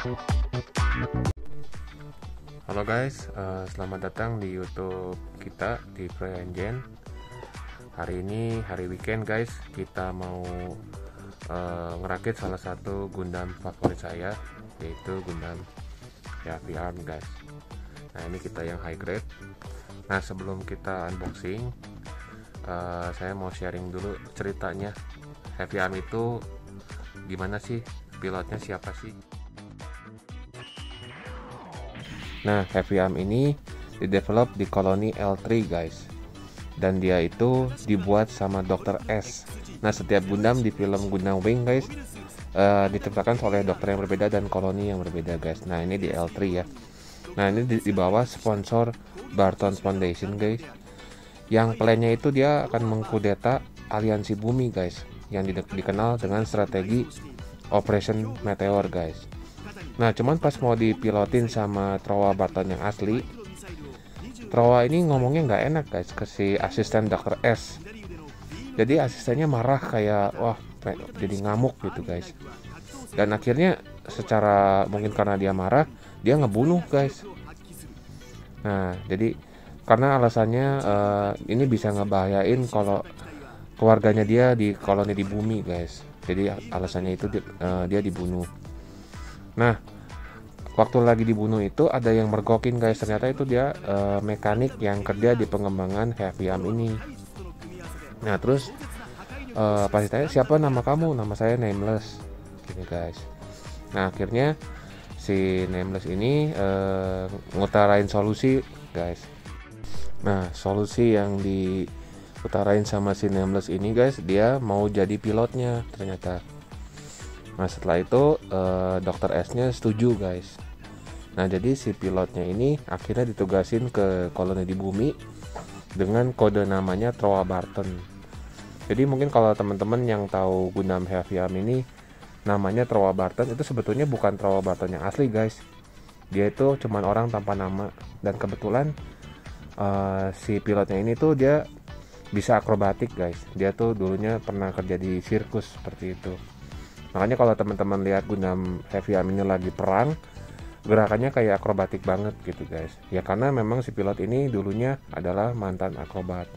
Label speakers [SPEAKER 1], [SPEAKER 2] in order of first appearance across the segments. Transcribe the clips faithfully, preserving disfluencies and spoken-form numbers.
[SPEAKER 1] Halo guys, uh, selamat datang di YouTube kita di CryEngine. Hari ini hari weekend guys, kita mau uh, ngerakit salah satu Gundam favorit saya, yaitu Gundam Heavy Arm guys. Nah ini kita yang high grade. Nah sebelum kita unboxing, uh, saya mau sharing dulu ceritanya. Heavy Arm itu gimana sih, pilotnya siapa sih? Nah, Heavy Arm ini didevelop di koloni L tiga guys, dan dia itu dibuat sama dokter S. Nah, setiap Gundam di film Gundam Wing guys uh, diciptakan oleh dokter yang berbeda dan koloni yang berbeda guys. Nah, ini di L tiga ya. Nah, ini di, di bawah sponsor Barton Foundation guys. Yang plannya itu dia akan mengkudeta aliansi bumi guys, yang di, dikenal dengan strategi Operation Meteor guys. Nah cuman pas mau dipilotin sama Trowa Barton yang asli, Trowa ini ngomongnya nggak enak guys ke si asisten dokter S. Jadi asistennya marah kayak wah jadi ngamuk gitu guys. Dan akhirnya secara mungkin karena dia marah, dia ngebunuh guys. Nah jadi karena alasannya uh, ini bisa ngebahayain kalau keluarganya dia di koloni di bumi guys. Jadi alasannya itu uh, dia dibunuh. Nah, waktu lagi dibunuh itu ada yang mergokin guys. Ternyata itu dia uh, mekanik yang kerja di pengembangan Heavy Arm ini. Nah, terus uh, pas ditanya siapa nama kamu? Nama saya Nameless. Gini guys. Nah, akhirnya si Nameless ini uh, ngutarain solusi guys. Nah, solusi yang diutarain sama si Nameless ini guys, dia mau jadi pilotnya ternyata. Nah setelah itu eh, dokter S-nya setuju guys. Nah jadi si pilotnya ini akhirnya ditugasin ke koloni di bumi dengan kode namanya Trowa Barton. Jadi mungkin kalau teman-teman yang tahu Gundam Heavy Arm ini namanya Trowa Barton, itu sebetulnya bukan Trowa Barton yang asli guys. Dia itu cuman orang tanpa nama. Dan kebetulan eh, si pilotnya ini tuh dia bisa akrobatik guys. Dia tuh dulunya pernah kerja di sirkus seperti itu. Makanya kalau teman-teman lihat Gundam Heavy Arm ini lagi perang, gerakannya kayak akrobatik banget gitu guys. Ya karena memang si pilot ini dulunya adalah mantan akrobat.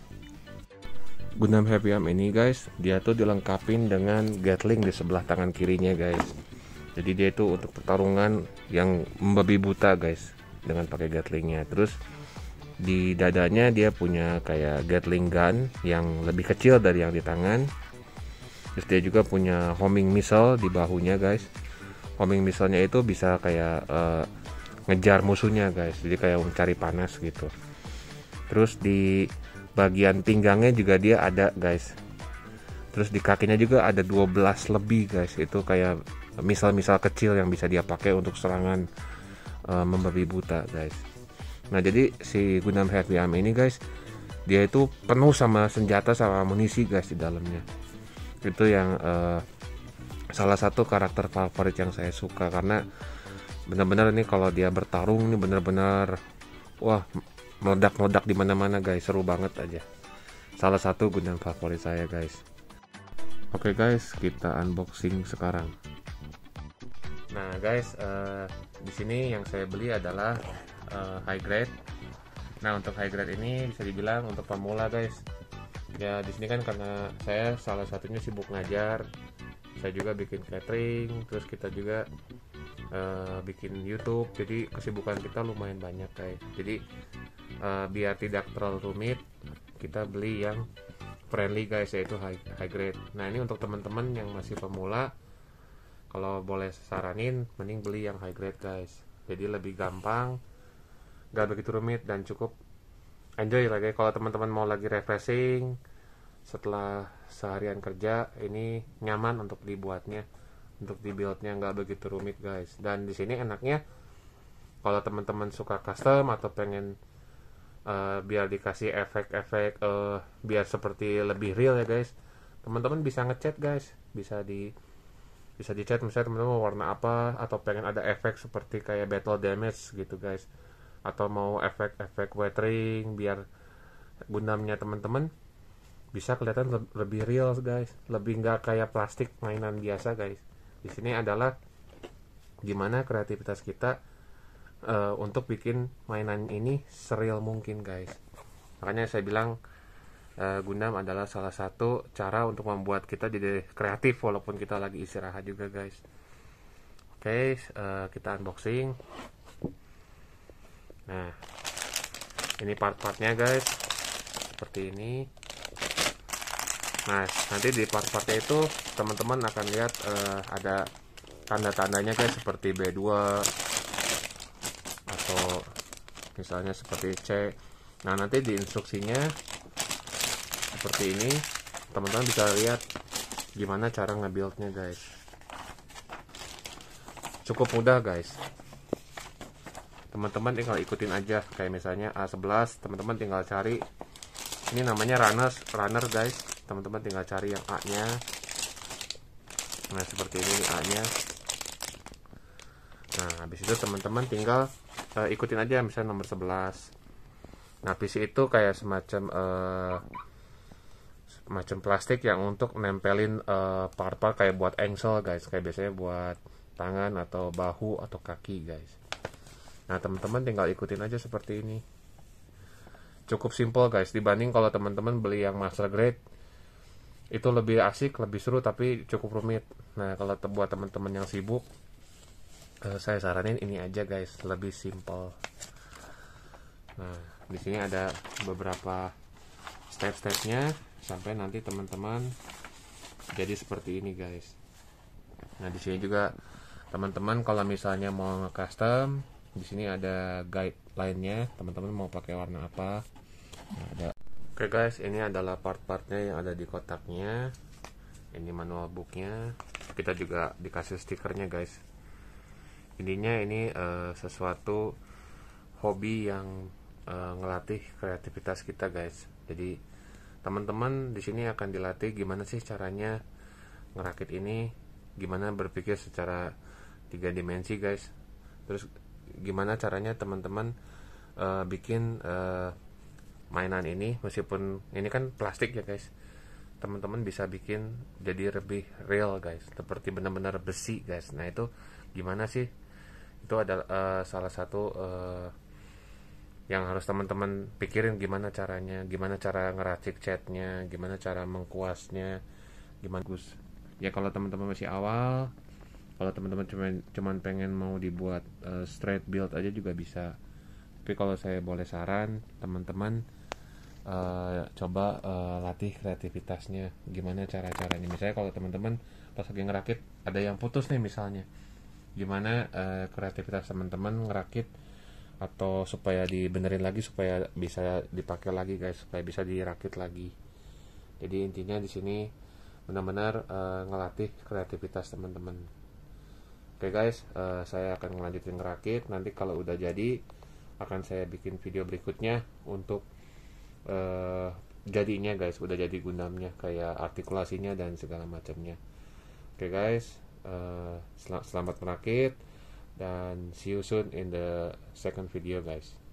[SPEAKER 1] Gundam Heavy Arm ini guys, dia tuh dilengkapin dengan Gatling di sebelah tangan kirinya guys. Jadi dia itu untuk pertarungan yang membabi buta guys, dengan pakai Gatlingnya. Terus di dadanya dia punya kayak Gatling gun yang lebih kecil dari yang di tangan. Terus dia juga punya homing missile di bahunya guys. Homing missile-nya itu bisa kayak uh, ngejar musuhnya guys. Jadi kayak mencari panas gitu. Terus di bagian pinggangnya juga dia ada guys. Terus di kakinya juga ada dua belas lebih guys. Itu kayak missile-missile kecil yang bisa dia pakai untuk serangan uh, membabi buta guys. Nah jadi si Gundam Heavy Arm ini guys, dia itu penuh sama senjata sama amunisi guys di dalamnya. Itu yang uh, salah satu karakter favorit yang saya suka, karena benar-benar ini kalau dia bertarung ini benar-benar wah meledak-meledak di mana-mana guys, seru banget aja. Salah satu Gundam favorit saya guys. Oke guys, kita unboxing sekarang. Nah guys, uh, di sini yang saya beli adalah uh, high grade. Nah untuk high grade ini bisa dibilang untuk pemula guys. Ya di sini kan karena saya salah satunya sibuk ngajar, saya juga bikin catering, terus kita juga uh, bikin YouTube, jadi kesibukan kita lumayan banyak guys. Jadi uh, biar tidak terlalu rumit, kita beli yang friendly guys, yaitu high, high grade. Nah ini untuk teman-teman yang masih pemula, kalau boleh saranin, mending beli yang high grade guys. Jadi lebih gampang, gak begitu rumit dan cukup enjoy lah guys. Kalau teman-teman mau lagi refreshing setelah seharian kerja, ini nyaman untuk dibuatnya, untuk dibuildnya nggak begitu rumit guys. Dan di sini enaknya kalau teman-teman suka custom atau pengen uh, biar dikasih efek-efek uh, biar seperti lebih real ya guys, teman-teman bisa ngecat guys, bisa di bisa dicat misalnya teman-teman mau warna apa, atau pengen ada efek seperti kayak battle damage gitu guys, atau mau efek-efek weathering biar Gundamnya teman-teman bisa kelihatan le lebih real guys, lebih nggak kayak plastik mainan biasa guys. Di sini adalah gimana kreativitas kita uh, untuk bikin mainan ini sereal mungkin guys. Makanya saya bilang uh, Gundam adalah salah satu cara untuk membuat kita jadi kreatif walaupun kita lagi istirahat juga guys. Oke, uh, kita unboxing. Nah, ini part-partnya guys, seperti ini. Nah, nanti di part-partnya itu teman-teman akan lihat uh, ada tanda-tandanya guys, seperti B dua atau misalnya seperti C. Nah, nanti di instruksinya seperti ini, teman-teman bisa lihat gimana cara nge-buildnya guys. Cukup mudah guys, teman-teman tinggal ikutin aja. Kayak misalnya A sebelas, teman-teman tinggal cari, ini namanya runners runner guys, teman-teman tinggal cari yang A nya. Nah, seperti ini A nya. Nah, habis itu teman-teman tinggal uh, ikutin aja, misalnya nomor sebelas. Nah, P C itu kayak semacam uh, semacam plastik yang untuk nempelin uh, part-part kayak buat engsel guys, kayak biasanya buat tangan atau bahu atau kaki guys. Nah, teman-teman tinggal ikutin aja seperti ini. Cukup simple guys, dibanding kalau teman-teman beli yang master grade, itu lebih asik, lebih seru, tapi cukup rumit. Nah, kalau buat teman-teman yang sibuk, uh, saya saranin ini aja guys, lebih simple. Nah, di sini ada beberapa step-stepnya sampai nanti teman-teman jadi seperti ini guys. Nah, di sini juga teman-teman kalau misalnya mau nge-custom, di sini ada guideline-nya, teman-teman mau pakai warna apa. Nah, ada. Oke guys, ini adalah part-partnya yang ada di kotaknya. Ini manual booknya. Kita juga dikasih stikernya guys. Intinya ini uh, sesuatu hobi yang uh, ngelatih kreativitas kita guys. Jadi teman-teman di sini akan dilatih gimana sih caranya ngerakit ini, gimana berpikir secara tiga dimensi guys. Terus gimana caranya teman-teman uh, bikin uh, mainan ini, meskipun ini kan plastik ya guys, teman-teman bisa bikin jadi lebih real guys, seperti benar-benar besi guys. Nah, itu gimana sih, itu adalah uh, salah satu uh, yang harus teman-teman pikirin, gimana caranya, gimana cara ngeracik catnya, gimana cara mengkuasnya, gimana gus. Ya kalau teman-teman masih awal, kalau teman-teman cuman cuman pengen mau dibuat uh, straight build aja juga bisa. Tapi kalau saya boleh saran, teman-teman uh, coba uh, latih kreativitasnya, gimana cara-caranya. Misalnya kalau teman-teman pas lagi ngerakit ada yang putus nih misalnya, gimana uh, kreativitas teman-teman ngerakit atau supaya dibenerin lagi, supaya bisa dipakai lagi guys, supaya bisa dirakit lagi. Jadi intinya di sini benar-benar uh, ngelatih kreativitas teman-teman. Oke guys, uh, saya akan ngelanjutin ngerakit. Nanti kalau udah jadi akan saya bikin video berikutnya untuk uh, jadinya guys, udah jadi Gundamnya, kayak artikulasinya dan segala macamnya. Oke guys, uh, sel- selamat merakit dan see you soon in the second video guys.